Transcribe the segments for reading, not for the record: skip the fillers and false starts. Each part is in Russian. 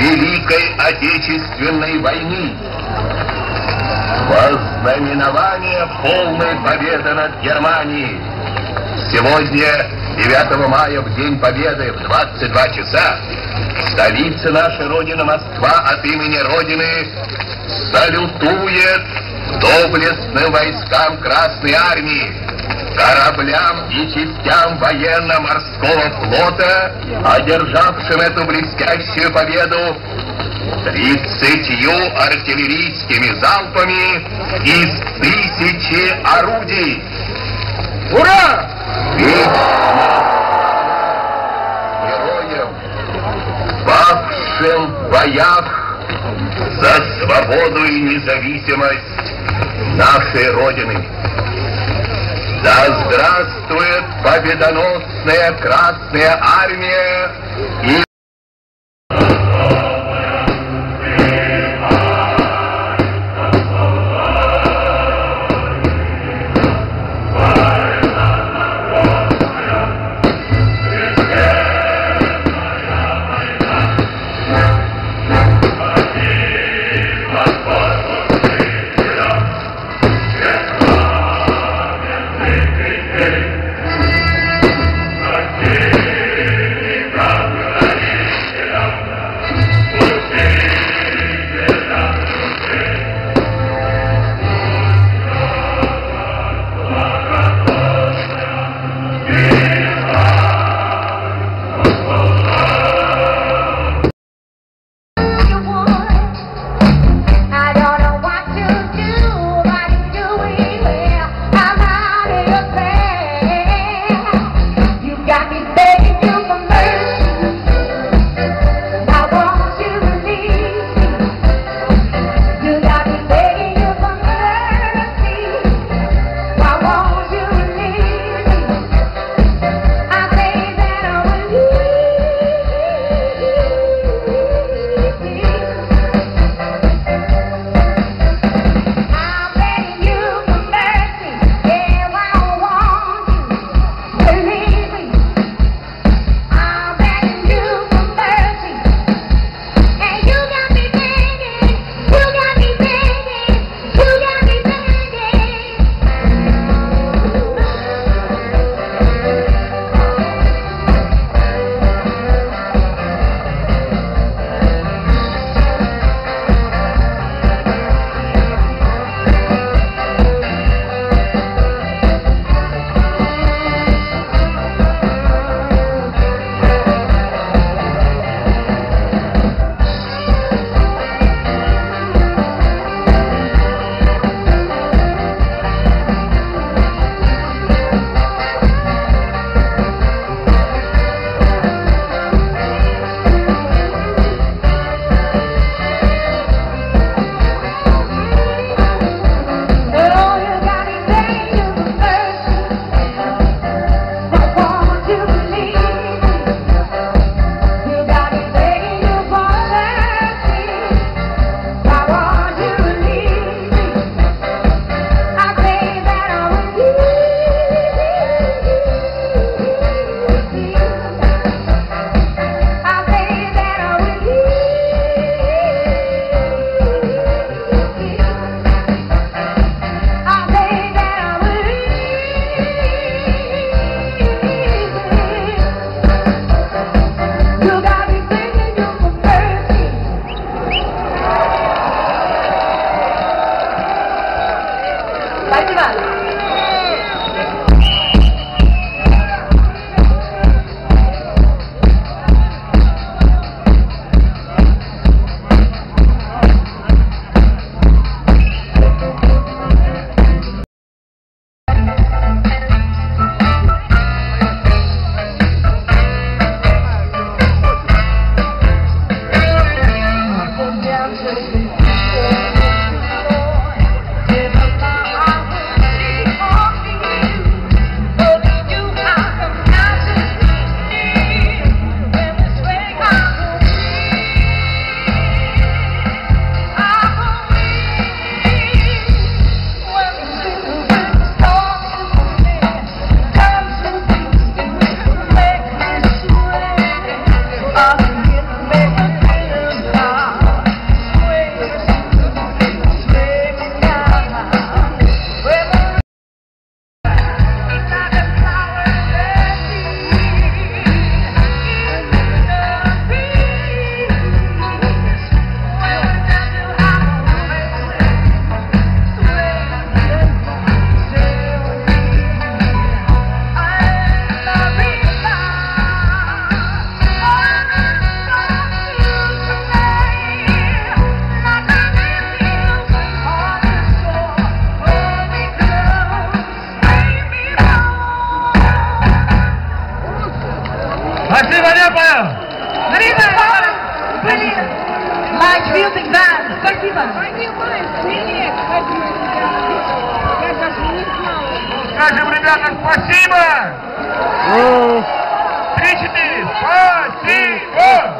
Великой Отечественной войны. Вознаменование полной победы над Германией. Сегодня, 9 мая, в День Победы, в 22 часа, столица нашей Родины, Москва, от имени Родины салютует доблестным войскам Красной Армии, кораблям и частям военно-морского флота, одержавшим эту блестящую победу 30 артиллерийскими залпами из 1000 орудий. Ура! Героям, павшим в боях за свободу и независимость нашей Родины. Да здравствует победоносная Красная Армия и Music Band. Спасибо. Скажем, ребята, спасибо! 3-4. Спасибо!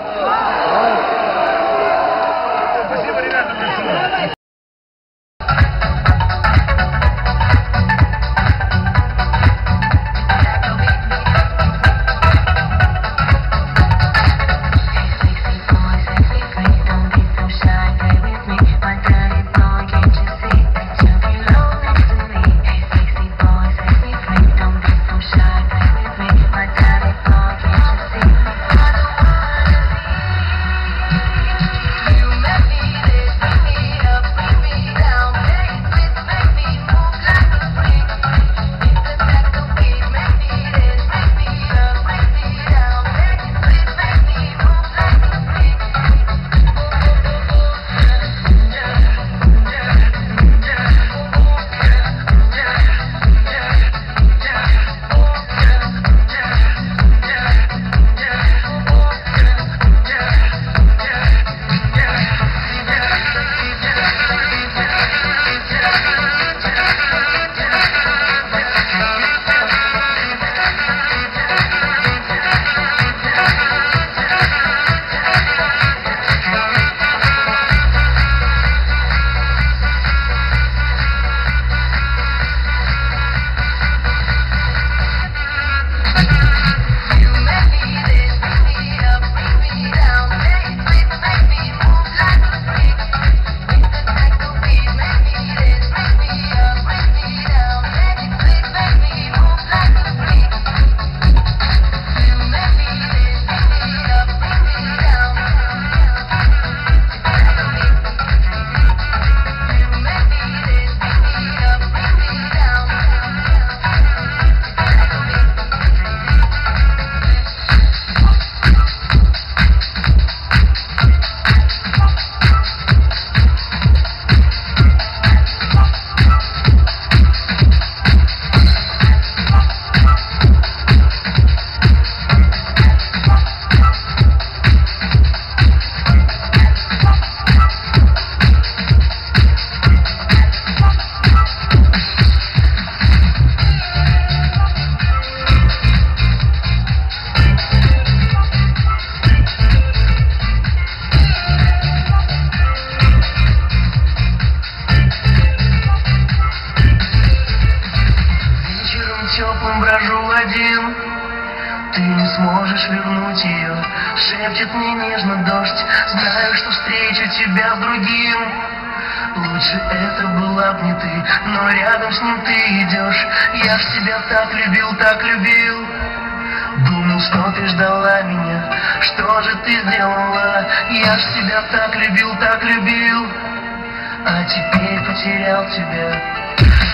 Спасибо, ребята, большое. Ты не сможешь вернуть ее. Шепчет мне нежно дождь. Знаю, что встречу тебя с другим. Лучше это была б не ты, но рядом с ним ты идешь. Я ж тебя так любил. Думал, что ты ждала меня. Что же ты сделала? Я ж тебя так любил. А теперь потерял тебя.